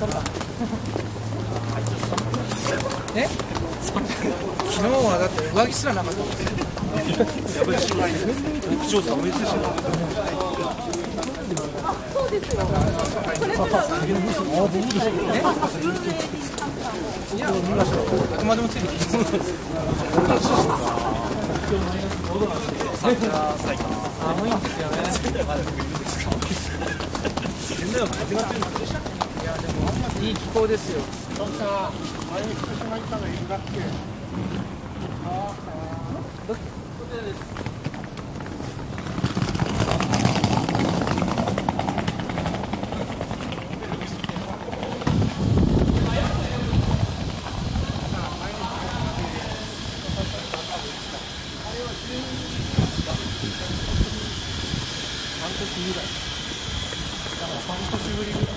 え？昨日はだって上着すらなかった。 やばいし、陸上寒いですし。 そうですよ。 いや、あくまでもついてきてます。寒いんですよね。いい気候ですよ。半年ぐらい。だから半年ぶりぐらい。